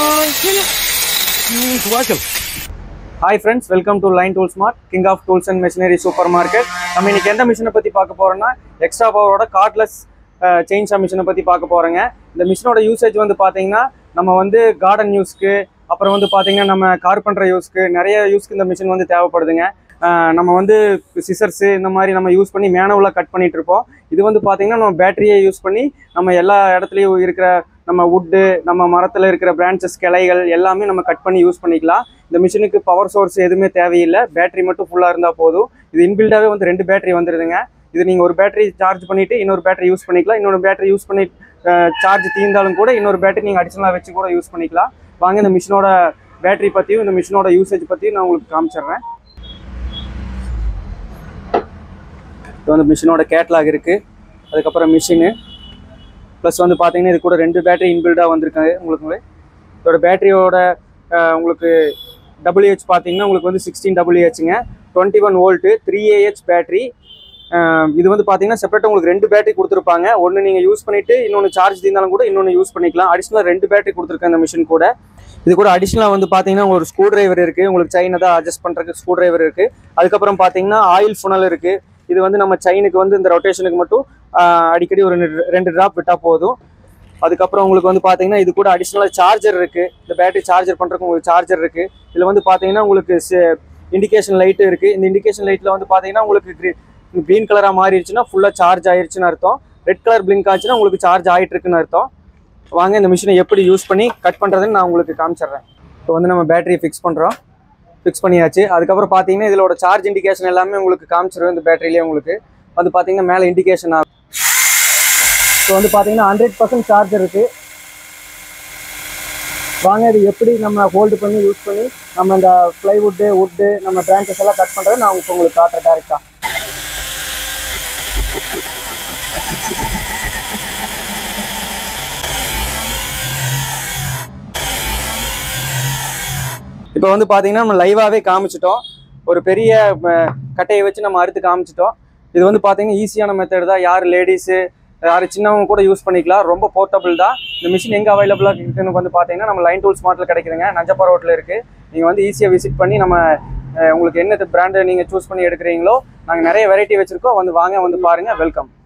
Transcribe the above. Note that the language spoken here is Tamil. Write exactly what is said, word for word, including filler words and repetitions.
Hi friends, welcome to Line Tool Smart, King of Tools and Machinery Supermarket. நம்ம இன்னைக்கு எந்த மிஷினை பத்தி பார்க்க போறோம்னா எக்ஸ்ட்ரா பவரோட கார்ட்லெஸ் செயின்சா மிஷினை பத்தி பார்க்க போறோங்க. இந்த மிஷினோட யூசேஜ் வந்து பாத்தீங்கன்னா நம்ம வந்து கார்டன் யூஸ்க்கு, அப்புறம் வந்து பாத்தீங்கன்னா நம்ம கார்பெண்டர் யூஸ்க்கு, நிறைய யூஸ்க்கு இந்த மிஷின் வந்து தேவைப்படுதுங்க. நம்ம வந்து சிசர்ஸ் இந்த மாதிரி நம்ம யூஸ் பண்ணி மேனுவலாக கட் பண்ணிட்டு இருப்போம். இது வந்து பாத்தீங்கன்னா நம்ம பேட்டரியை யூஸ் பண்ணி நம்ம எல்லா இடத்துலையும் இருக்கிற நம்ம வுட்டு, நம்ம மரத்தில் இருக்கிற பிரான்ச்சஸ், கிளைகள் எல்லாமே நம்ம கட் பண்ணி யூஸ் பண்ணிக்கலாம். இந்த மிஷினுக்கு பவர் சோர்ஸ் எதுவுமே தேவையில்லை, பேட்டரி மட்டும் ஃபுல்லாக இருந்தால் போதும். இது இன்பில்டாகவே வந்து ரெண்டு பேட்டரி வந்துடுதுங்க. இது நீங்கள் ஒரு பேட்டரி சார்ஜ் பண்ணிவிட்டு இன்னொரு பேட்டரி யூஸ் பண்ணிக்கலாம். இன்னொரு பேட்டரி யூஸ் பண்ணி சார்ஜ் தீர்ந்தாலும் கூட இன்னொரு பேட்டரி நீங்கள் அடிஷனலாக வச்சு கூட யூஸ் பண்ணிக்கலாம். வாங்க இந்த மிஷினோட பேட்டரி பற்றியும் இந்த மிஷினோட யூசேஜ் பற்றியும் நான் உங்களுக்கு காமிச்சிடுறேன். இது வந்து மிஷினோட கேட்லாக் இருக்குது, அதுக்கப்புறம் மிஷினு ப்ளஸ் வந்து பார்த்தீங்கன்னா இது கூட ரெண்டு பேட்டரி இன்பில்டாக வந்திருக்காங்க. உங்களுக்கு இதோட பேட்டரியோட உங்களுக்கு டபிள்யூஹெச் பார்த்தீங்கன்னா உங்களுக்கு வந்து சிக்ஸ்டீன் டபிள்யூஹெச்சுங்க, twenty one volt, three AH battery. இது வந்து பார்த்தீங்கன்னா செப்பரேட்டாக உங்களுக்கு ரெண்டு பேட்டரி கொடுத்துருப்பாங்க. ஒன்று நீங்கள் யூஸ் பண்ணிவிட்டு இன்னொன்று சார்ஜ் தீர்ந்தாலும் கூட இன்னொன்று யூஸ் பண்ணிக்கலாம். அடிஷ்னலாக ரெண்டு பேட்டரி கொடுத்துருக்கேன் இந்த மிஷின் கூட. இது கூட அடிஷ்னலாக வந்து பார்த்தீங்கன்னா ஒரு ஸ்க்ரூ டிரைவர் இருக்குது, உங்களுக்கு செயினை தான் அட்ஜஸ்ட் பண்ணுறதுக்கு ஸ்க்ரூ டிரைவர் இருக்குது. அதுக்கப்புறம் பார்த்தீங்கன்னா ஆயில் ஃபுனல் இருக்குது. இது வந்து நம்ம செயினுக்கு வந்து இந்த ரொட்டேஷனுக்கு மட்டும் அடிக்கடி ஒரு ரெண்டு ட்ராப் விட்டால் போதும். அதுக்கப்புறம் உங்களுக்கு வந்து பார்த்தீங்கன்னா இது கூட அடிஷ்னலாக சார்ஜர் இருக்குது. இந்த பேட்டரி சார்ஜர் பண்ணுறதுக்கு உங்களுக்கு சார்ஜர் இருக்குது. இதில் வந்து பார்த்தீங்கன்னா உங்களுக்கு இண்டிகேஷன் லைட்டு இருக்குது. இந்த இண்டிகேஷன் லைட்டில் வந்து பார்த்தீங்கன்னா உங்களுக்கு க்ரீன் கலராக மாறிடுச்சுன்னா ஃபுல்லாக சார்ஜ் ஆயிடுச்சுன்னு அர்த்தம். ரெட் கலர் பிளிங்க் ஆச்சுன்னா உங்களுக்கு சார்ஜ் ஆகிட்டு இருக்குன்னு அர்த்தம். வாங்க இந்த மிஷினை எப்படி யூஸ் பண்ணி கட் பண்ணுறதுன்னு நான் உங்களுக்கு காமிச்சிடுறேன். இப்போ வந்து நம்ம பேட்டரியை ஃபிக்ஸ் பண்ணுறோம், ஃபிக்ஸ் பண்ணியாச்சு. அதுக்கப்புறம் பார்த்தீங்கன்னா இதோட சார்ஜ் இண்டிகேஷன் எல்லாமே உங்களுக்கு காமிச்சிருவேன். இந்த பேட்டரியிலே உங்களுக்கு வந்து பார்த்தீங்கன்னா மேலே இண்டிகேஷன் ஆகும். இப்போ வந்து பார்த்தீங்கன்னா ஹண்ட்ரட் பர்சன்ட் சார்ஜர் இருக்குது. வாங்க இது எப்படி நம்ம ஹோல்டு பண்ணி யூஸ் பண்ணி நம்ம இந்த ப்ளைவுட்டு, வுட்டு, நம்ம பிரான்ச்சஸ் எல்லாம் கட் பண்ணுறது நான் இப்போ உங்களுக்கு காட்டுறேன் டேரெக்டாக. இப்போ வந்து பார்த்தீங்கன்னா நம்ம லைவாகவே காமிச்சிட்டோம். ஒரு பெரிய கட்டையை வச்சு நம்ம அறுத்து காமிச்சிட்டோம். இது வந்து பார்த்தீங்கன்னா ஈஸியான மெத்தட் தான். யார் லேடிஸு, யார் சின்னவங்க கூட யூஸ் பண்ணிக்கலாம். ரொம்ப போர்ட்டபிள் தான். இந்த மிஷின் எங்கே அவைலபிளாக இருக்குன்னு வந்து பார்த்தீங்கன்னா நம்ம லைன் டூல் ஸ்மார்ட்டில் கிடைக்குதுங்க, நஞ்சப்பா ரோட்டில் இருக்குது. நீங்கள் வந்து ஈஸியாக விசிட் பண்ணி நம்ம உங்களுக்கு என்ன பிராண்டை நீங்கள் சூஸ் பண்ணி எடுக்கிறீங்களோ நாங்கள் நிறைய வெரைட்டி வச்சுருக்கோம். வந்து வாங்க, வந்து பாருங்கள். வெல்கம்.